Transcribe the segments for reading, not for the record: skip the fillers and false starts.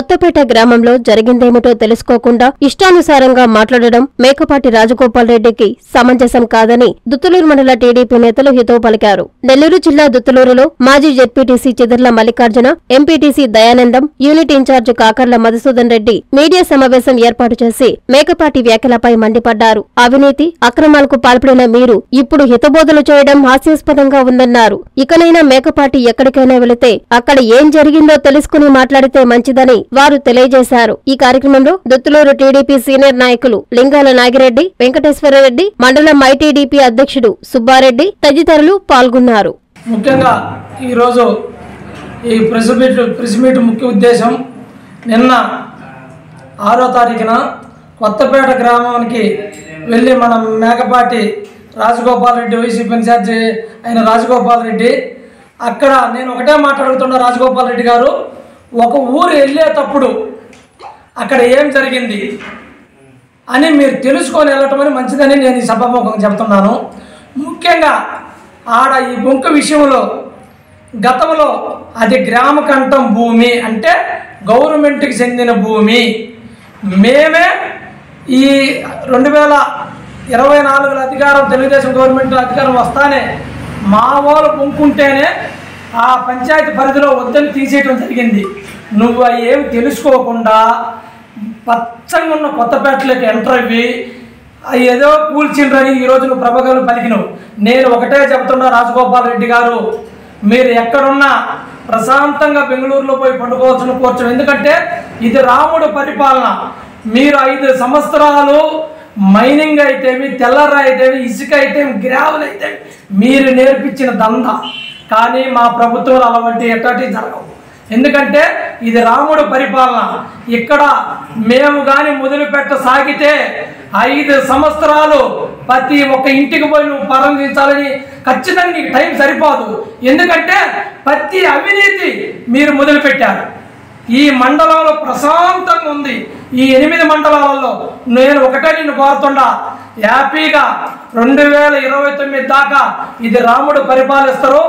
కొత్తపేట గ్రామంలో జరిగిందేమిటో తెలుసుకోకుండా ఇష్టానుసారంగా మాట్లాడడం మేకపాటి రాజగోపాల్ రెడ్డికి సమంజసం కాదని దుత్తులూరు మండల టీడీపీ నేతలు హితవు పలికారు. నెల్లూరు జిల్లా దుత్తులూరులో మాజీ ZPTC Chidarla Mallikarjuna, MPTC Dayanandam, unit incharge Kakarla Madhusudan Reddy media సమావేశం ఏర్పాటు చేసి మేకపాటి వ్యాఖ్యలపై మండిపడ్డారు. అవినీతి, అక్రమాలకు పాల్పడిన మీరు ఇప్పుడు హితబోధలు చేయడం హాస్యాస్పదంగా ఉందన్నారు. ఇకనైనా మేకపాటి ఎక్కడికైనా వెళితే అక్కడ ఏం జరిగిందో తెలుసుకుని మాట్లాడితే మంచిదని వారు తెలియజేశారు. ఈ కార్యక్రమంలో దుత్తులూరు టీడీపీ సీనియర్ నాయకులు లింగాల నాగిరెడ్డి, వెంకటేశ్వరరెడ్డి, మండలం ఐటీడీపీ అధ్యక్షుడు సుబ్బారెడ్డి తదితరులు పాల్గొన్నారు. ముఖ్యంగా ఈరోజు ఈ ప్రెస్ మీట్ ముఖ్య ఉద్దేశం నిన్న 6వ తారీఖున కొత్తపేట గ్రామానికి వెళ్ళి మన మేకపాటి రాజగోపాల్ రెడ్డి, వైసీపీ ఇన్ఛార్జి అయిన రాజగోపాల్ రెడ్డి, అక్కడ నేను ఒకటే మాట్లాడుతున్నా, రాజగోపాల్ రెడ్డి గారు ఒక ఊరు వెళ్ళేటప్పుడు అక్కడ ఏం జరిగింది అని మీరు తెలుసుకొని వెళ్ళటం అని మంచిదని నేను ఈ సభాముఖంగా చెప్తున్నాను. ముఖ్యంగా ఆడ ఈ బొంక విషయంలో గతంలో అది గ్రామకంఠం భూమి అంటే గవర్నమెంట్కి చెందిన భూమి. మేమే ఈ 2024 అధికారం తెలుగుదేశం గవర్నమెంట్ అధికారం వస్తానే మా వాళ్ళు బొంకుంటేనే ఆ పంచాయతీ పరిధిలో వద్దని తీసేయడం జరిగింది. నువ్వు ఏమి తెలుసుకోకుండా పచ్చంగా ఉన్న కొత్తపేటలోకి ఎంటర్ అయ్యి ఏదో కూల్చిండ్రని ఈరోజు నువ్వు ప్రభాకరం పలికినవు. నేను ఒకటే చెప్తున్నా రాజగోపాల్ రెడ్డి గారు, మీరు ఎక్కడున్నా ప్రశాంతంగా బెంగళూరులో పోయి పండుకోవాల్సిన కూర్చోం. ఎందుకంటే ఇది రాముడు పరిపాలన. మీరు 5 సంవత్సరాలు మైనింగ్ అయితేమి, తెల్లరాయి అయితేమి, ఇసుక అయితేమి, గ్రావెల్ అయితే మీరు నేర్పించిన దంద. కానీ మా ప్రభుత్వంలో అలాంటి ఎట్టటి జరగవు. ఎందుకంటే ఇది రాముడు పరిపాలన. ఇక్కడ మేము కానీ మొదలుపెట్ట సాగితే 5 సంవత్సరాలు ప్రతి ఒక్క ఇంటికి పోయి నువ్వు పరంజించాలని ఖచ్చితంగా నీకు టైం సరిపోదు. ఎందుకంటే ప్రతి అవినీతి మీరు మొదలుపెట్టారు. ఈ మండలంలో ప్రశాంతంగా ఉంది. ఈ 8 మండలాలలో నేను ఒకటే నిన్ను కోరుతుండా, హ్యాపీగా 2029 దాకా ఇది రాముడు పరిపాలిస్తారు.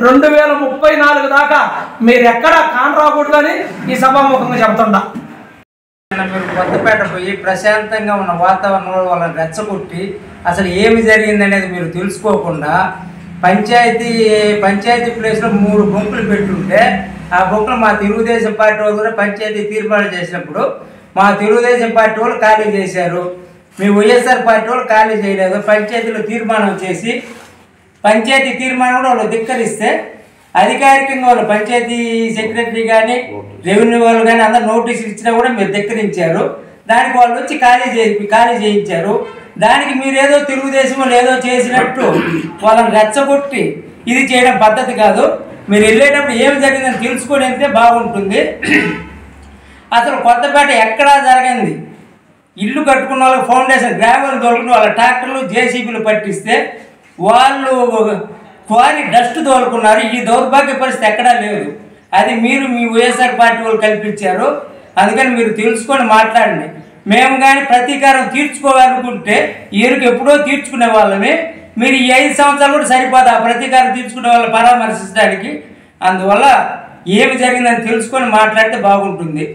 2034 దాకా మీరు ఎక్కడా కానరాకూడదని ఈ సభాముఖంగా చెప్తుండా. మీరు కొత్తపేట పోయి ప్రశాంతంగా ఉన్న వాతావరణంలో వాళ్ళని రెచ్చగొట్టి అసలు ఏమి జరిగింది అనేది మీరు తెలుసుకోకుండా పంచాయతీ ప్లేస్లో 3 బొంకులు పెట్టుంటే ఆ బొంకులు మా తెలుగుదేశం పార్టీ వాళ్ళు కూడా పంచాయతీ తీర్మానం చేసినప్పుడు మా తెలుగుదేశం పార్టీ వాళ్ళు ఖాళీ చేశారు. మీ వైఎస్ఆర్ పార్టీ వాళ్ళు ఖాళీ చేయలేదు. పంచాయతీలో తీర్మానం చేసి పంచాయతీ తీర్మానం కూడా వాళ్ళు ధిక్కరిస్తే అధికారికంగా వాళ్ళు పంచాయతీ సెక్రటరీ కానీ రెవెన్యూ వాళ్ళు కానీ అందరు నోటీసులు ఇచ్చినా కూడా మీరు ధిక్కరించారు. దానికి వాళ్ళు వచ్చి ఖాళీ చేయించారు. దానికి మీరేదో తెలుగుదేశం ఏదో చేసినట్టు వాళ్ళని రెచ్చగొట్టి ఇది చేయడం పద్ధతి కాదు. మీరు వెళ్ళేటప్పుడు ఏం జరిగిందని తెలుసుకొని వెళ్తే బాగుంటుంది. అసలు కొత్తపేట ఎక్కడా జరగంది. ఇల్లు కట్టుకున్న వాళ్ళకి ఫౌండేషన్ గ్రావెల్ తోలుకుని వాళ్ళ ట్రాక్టర్లు జేసీబీలు పట్టిస్తే వాళ్ళు క్వారీ డస్ట్ తోలుకున్నారు. ఈ దౌర్భాగ్య పరిస్థితి ఎక్కడా లేదు. అది మీరు మీ వైఎస్ఆర్ పార్టీ వాళ్ళు కల్పించారు. అందుకని మీరు తెలుసుకొని మాట్లాడండి. మేము కానీ ప్రతీకారం తీర్చుకోవాలనుకుంటే ఈరుకు ఎప్పుడో తీర్చుకునే వాళ్ళమే. మీరు ఈ 5 సంవత్సరాలు కూడా సరిపోదు ఆ ప్రతీకారం తీర్చుకునే వాళ్ళని పరామర్శించడానికి. అందువల్ల ఏమి జరిగిందని తెలుసుకొని మాట్లాడితే బాగుంటుంది.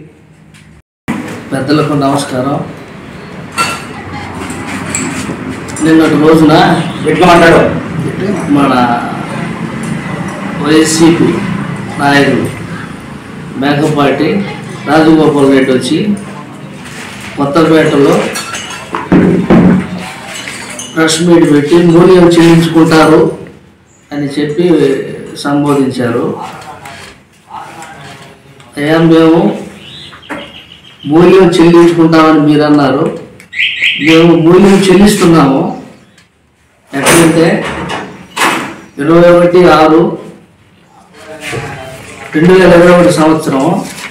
పెద్దలకు నమస్కారం. నిన్నటి రోజున మన వైసీపీ నాయకుడు మేకపాటి రాజగోపాల్ రెడ్డి వచ్చి కొత్తపేటలో ప్రెస్ మీట్ పెట్టి మూల్యం చెల్లించుకుంటారు అని చెప్పి సంబోధించారు. అయ్యా, మేము మూల్యం చెల్లించుకుంటామని మీరు అన్నారు. మేము మూల్యం చెల్లిస్తున్నాము. ఎట్లంటే 21/6/2021 సంవత్సరం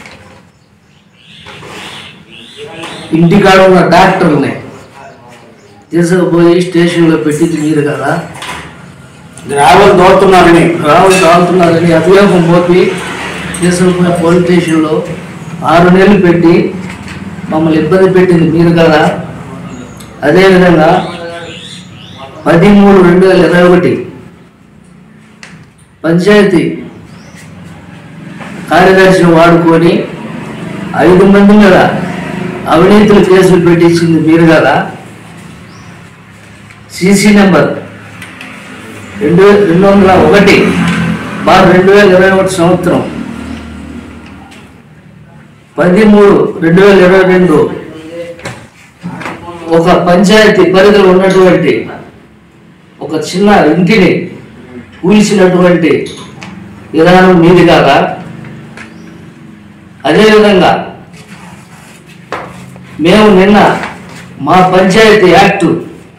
ఇంటికాడ ఉన్న ట్రాక్టర్ని తీసుకుపోయి స్టేషన్లో పెట్టింది మీరు కదా. గ్రావెల్ దోలుతున్నారని అభియోగం మోపి తీసుకుపోయి పోలీస్ స్టేషన్లో 6 నెలలు పెట్టి మమ్మల్ని ఇబ్బంది పెట్టింది మీరు కదా. అదేవిధంగా 13/3/2021 పంచాయతీ కార్యదర్శిని వాడుకొని 5 మంది మీద అవినీతులు కేసులు పెట్టించింది మీరు కదా. సీసీ నెంబర్ 201/2021 సంవత్సరం 13/2022 ఒక పంచాయతీ పరిధిలో ఉన్నటువంటి ఒక చిన్న ఇంటిని కూల్చినటువంటి విధానం మీది కాదా. అదేవిధంగా మేము నిన్న మా పంచాయతీ యాక్టు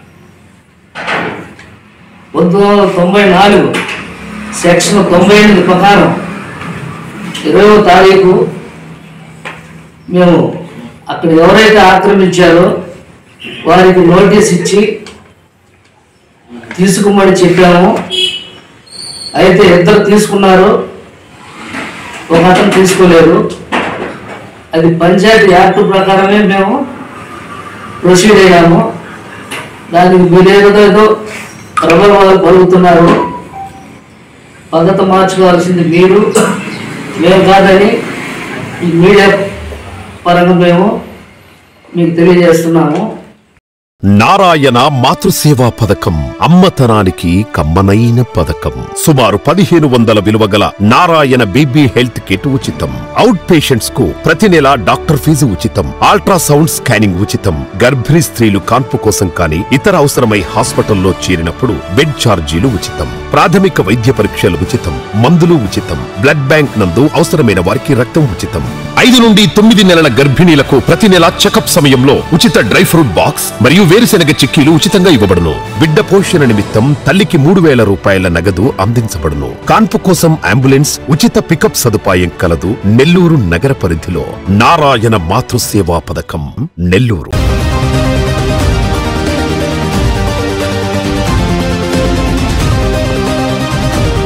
1994 సెక్షన్ 98 ప్రకారం 20వ తారీఖు మేము అక్కడ ఎవరైతే ఆక్రమించారో వారికి నోటీస్ ఇచ్చి తీసుకుమని చెప్పాము. అయితే 2 తీసుకున్నారు, ఒక అతను తీసుకోలేదు. అది పంచాయతీ యాక్ట్ ప్రకారమే మేము ప్రొసీడ్ అయ్యాము. దానికి మీరేదో ప్రబలవాళ్ళు పలుకుతున్నారు. పద్ధతి మార్చుకోవాల్సింది మీరు, మేము కాదని ఈ మీడియా పరంగా మేము మీకు తెలియజేస్తున్నాము. నారాయణ మాతృసేవా పథకం అమ్మతనానికి కమ్మనైన పథకం. సుమారు 1500 విలువగల నారాయణ బేబీ హెల్త్ కిట్ ఉచితం. అవుట్ పేషెంట్స్ కు ప్రతి నెల డాక్టర్ ఫీజు ఉచితం. అల్ట్రాసౌండ్ స్కానింగ్ ఉచితం. గర్భిణీ స్త్రీలు కాన్పు కోసం కానీ ఇతర అవసరమై హాస్పిటల్లో చేరినప్పుడు బెడ్ ఛార్జీలు ఉచితం. ప్రాథమిక వైద్య పరీక్షలు ఉచితం. మందులు ఉచితం. బ్లడ్ బ్యాంక్ నందు అవసరమైన వారికి రక్తం ఉచితం. 5 నుండి 9 నెలల గర్భిణీలకు ప్రతి నెల చెకప్ సమయంలో ఉచిత డ్రై ఫ్రూట్ బాక్స్ మరియు వేరుశెనగ చిక్కీలు ఉచితంగా ఇవ్వబడును. బిడ్డ పోషణ నిమిత్తం తల్లికి 3000 రూపాయల నగదు అందించబడును. కాన్పు కోసం అంబులెన్స్ ఉచిత పికప్ సదుపాయం కలదు. నెల్లూరు నగర పరిధిలో నారాయణ మాతృసేవా పథకం, నెల్లూరు.